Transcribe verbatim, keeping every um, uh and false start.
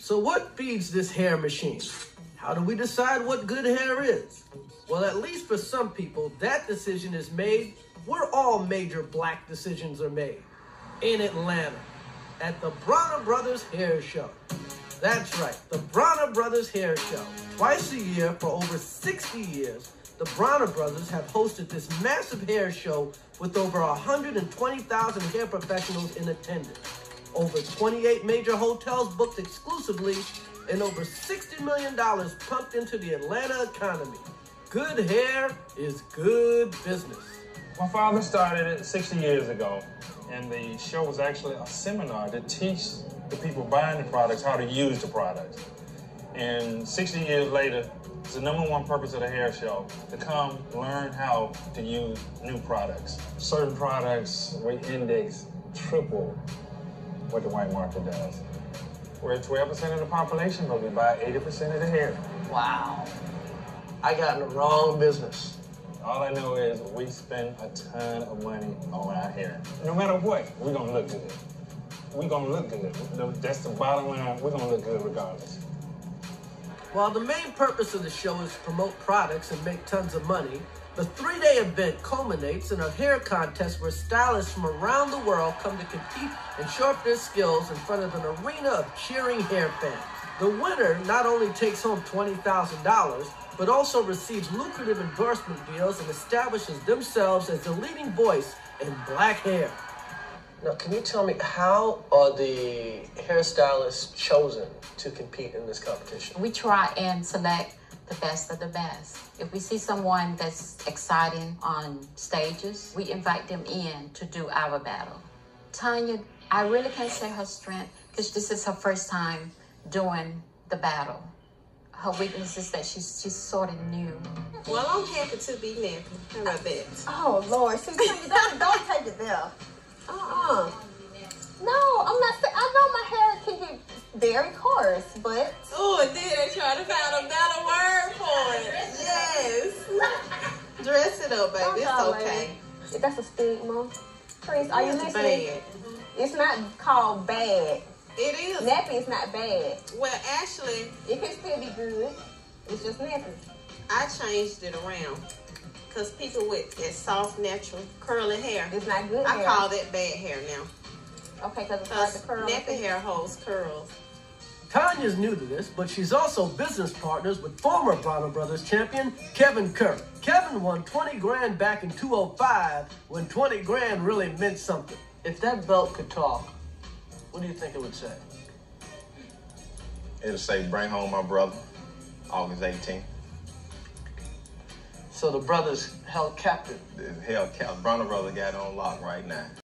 So what feeds this hair machine? How do we decide what good hair is? Well, at least for some people, that decision is made where all major black decisions are made. In Atlanta, at the Bronner Brothers Hair Show. That's right, the Bronner Brothers Hair Show. Twice a year for over sixty years, the Bronner Brothers have hosted this massive hair show with over one hundred twenty thousand hair professionals in attendance. Over twenty-eight major hotels booked exclusively, and over sixty million dollars pumped into the Atlanta economy. Good hair is good business. My father started it sixty years ago, and the show was actually a seminar to teach the people buying the products how to use the products. And sixty years later, it's the number one purpose of the hair show, to come learn how to use new products. Certain products, we index triple what the white market does. We're twelve percent of the population, but we buy eighty percent of the hair. Wow. I got in the wrong business. All I know is we spend a ton of money on our hair. No matter what, we're gonna look good. We're gonna look good. That's the bottom line. We're gonna look good regardless. While the main purpose of the show is to promote products and make tons of money, the three-day event culminates in a hair contest where stylists from around the world come to compete and show off their skills in front of an arena of cheering hair fans. The winner not only takes home twenty thousand dollars, but also receives lucrative endorsement deals and establishes themselves as the leading voice in black hair. Now, can you tell me, how are the hairstylists chosen to compete in this competition? We try and select the best of the best. If we see someone that's exciting on stages, we invite them in to do our battle. Tanya, I really can't say her strength because this is her first time doing the battle. Her weakness is that she's she's sort of new. Well, I'm happy to be nappy. How about that? Oh, Lord. See, Tanya, don't, don't take it there. Uh-uh. No, I'm not saying, I know my hair can be very coarse, but... Oh, and then they try to find a better word for it. Yes. Dress it up, baby. Don't It's y'all, okay. lady. That's a stigma. Chris, are you It's listening? bad. It's not called bad. It is. Nappy is not bad. Well, actually, It can still be good. It's just nappy. I changed it around. Because people with that soft, natural, curly hair, It's not good I hair. call that bad hair now. Okay, because it's hard Because to curl. nappy hair holds curls. Tanya's new to this, but she's also business partners with former Bronner Brothers champion Kevin Curry. Kevin won twenty grand back in two oh five when twenty grand really meant something. If that belt could talk, what do you think it would say? It'll say, bring home my brother, August eighteenth. So the brothers held captive. Hell, Cal Bronner brother got it on lock right now.